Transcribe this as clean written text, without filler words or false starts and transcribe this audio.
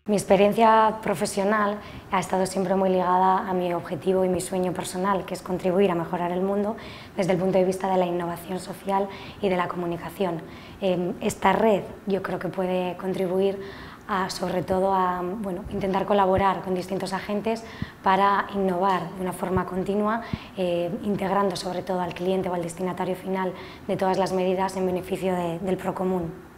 Mi experiencia profesional ha estado siempre muy ligada a mi objetivo y mi sueño personal, que es contribuir a mejorar el mundo desde el punto de vista de la innovación social y de la comunicación. Esta red yo creo que puede contribuir sobre todo a intentar colaborar con distintos agentes para innovar de una forma continua, integrando sobre todo al cliente o al destinatario final de todas las medidas en beneficio del procomún.